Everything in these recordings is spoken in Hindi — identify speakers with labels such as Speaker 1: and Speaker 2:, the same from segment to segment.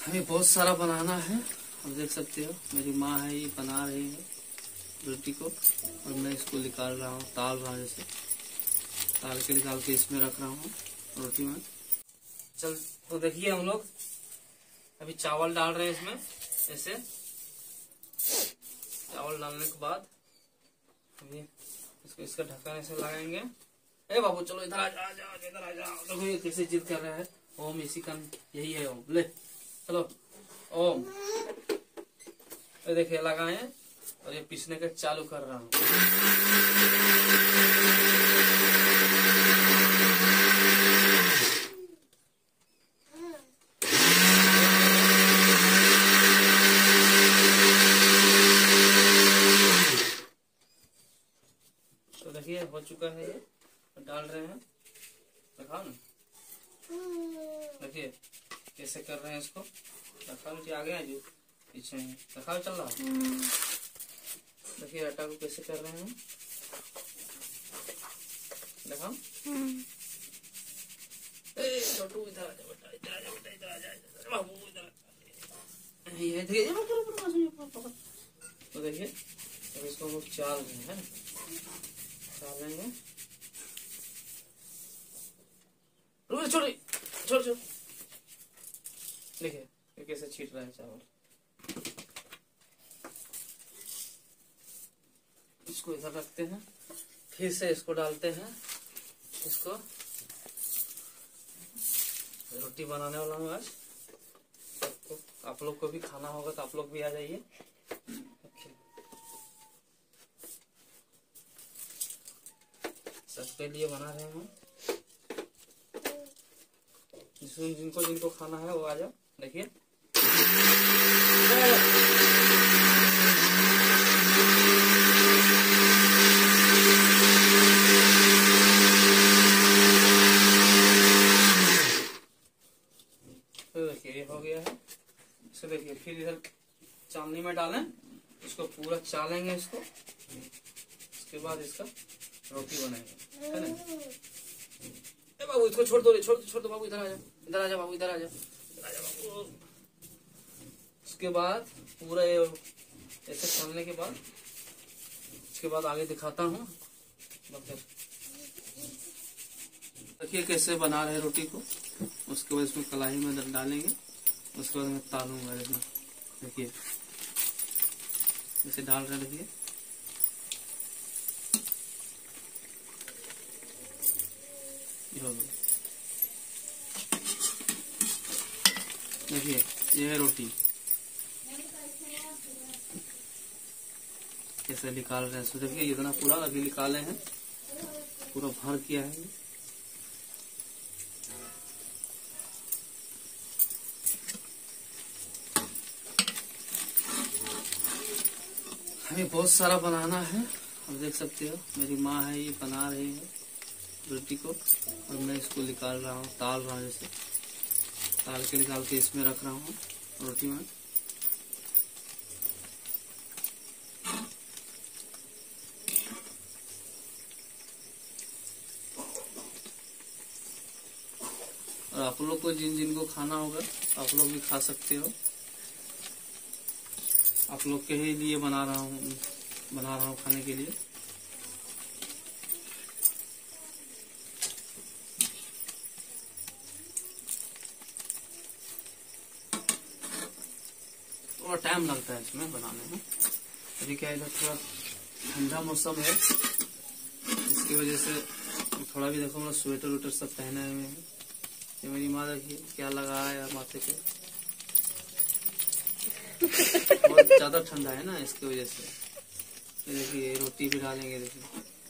Speaker 1: हमें बहुत सारा बनाना है। आप देख सकते हो मेरी माँ है, ये बना रही है रोटी को और मैं इसको निकाल रहा हूँ, ताल रहा हूँ, जैसे निकाल के इसमें रख रहा हूँ रोटी में। चल तो देखिए हम लोग अभी चावल डाल रहे हैं इसमें। ऐसे चावल डालने के बाद अभी इसको इसका ढक्कन ऐसे लगाएंगे। ए बाबू चलो इधर आ जाओ, इधर आ जाओ। देखो ये कैसे जिद कर रहा है। ओम इसी का यही है ओम। ले चलो ओम। देखिए लगाए और ये पीसने का चालू कर रहा हूँ। तो देखिए हो चुका है, ये डाल रहे हैं। दिखाओ ना, देखिए कैसे कर रहे हैं इसको। दिखाओ मुझे आगे है जो पीछे है। दिखाओ चल रहा है। देखिए आटा को कैसे कर रहे हैं। दिखाओ। छोटू इधर आ जा बेटा, इधर आ जा बेटा, इधर आ जा बाबू, इधर ये देखिए। तो देखिए अब इसको हम चाल रहे हैं, चालेंगे। छोड़ छोड़ छोड़। देखिए ये कैसे छीट रहा है चावल। इसको इधर रखते हैं, फिर से इसको डालते हैं। इसको रोटी बनाने वाला हूँ आज। तो आप लोग को भी खाना होगा तो आप लोग भी आ जाइए। सबके लिए बना रहे हैं। जिनको खाना है वो आ जाओ। देखिए तो देखिए ये हो गया है। इसे देखिए फिर इधर चालनी में डालें, इसको पूरा चालेंगे इसको। उसके बाद इसका रोटी बनाएंगे, है ना। बाबू इसको छोड़ दो बाबू, इधर आ जाओ, इधर आ जाओ बाबू, इधर आ जाओ, इधर आ जाओ बाबू। उसके बाद पूरा ऐसे चलने के बाद उसके बाद आगे दिखाता हूँ। देखिए कैसे बना रहे रोटी को। उसके बाद इसमें कढ़ाई में डालेंगे, उसके बाद मैं तालूंगा। देखिए ऐसे डाल रहे। देखिए देखिए ये है रोटी, कैसे निकाल रहे हैं। देखिए इतना पूरा अभी निकाले हैं, पूरा भर किया है। हमें बहुत सारा बनाना है। आप देख सकते हो मेरी माँ है, ये बना रही है रोटी को और मैं इसको निकाल रहा हूँ, ताल रहा हूँ। जैसे निकाल के इसमें रख रहा हूँ रोटी में। और आप लोग को जिनको खाना होगा आप लोग भी खा सकते हो। आप लोग के ही लिए बना रहा हूँ खाने के लिए। थोड़ा टाइम लगता है इसमें बनाने में। अभी क्या इधर थोड़ा ठंडा मौसम है, इसकी वजह से थोड़ा भी देखो मतलब स्वेटर वेटर सब पहने हुए हैं। ये मेरी माँ देखिए क्या लगा है माथे पे। बहुत ज्यादा ठंडा है ना, इसकी वजह से। ये देखिए रोटी भी डालेंगे। देखिए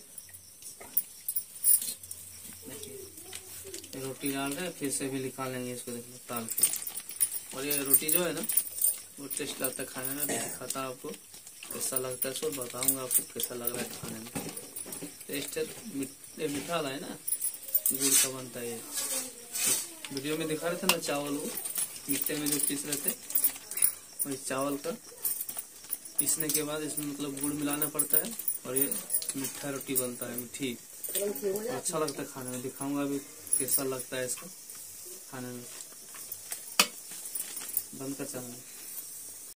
Speaker 1: ये रोटी डाल रहे हैं, फिर से भी निकालेंगे इसको। देखिए ताल के। और ये रोटी जो है ना वो टेस्ट लगता है खाने में। खाता आपको कैसा लगता है, सो बताऊंगा आपको कैसा लग रहा है खाने में। टेस्ट मीठा वाला है ना, गुड़ का बनता है। वीडियो में दिखा रहे थे ना चावल, वो मिट्टे में जो पीस रहे थे, वही चावल का पीसने के बाद इसमें मतलब गुड़ मिलाना पड़ता है और ये मीठा रोटी बनता है, मीठी। अच्छा लगता है खाने में। दिखाऊंगा अभी कैसा लगता है इसका खाने में। बंद कर चैनल।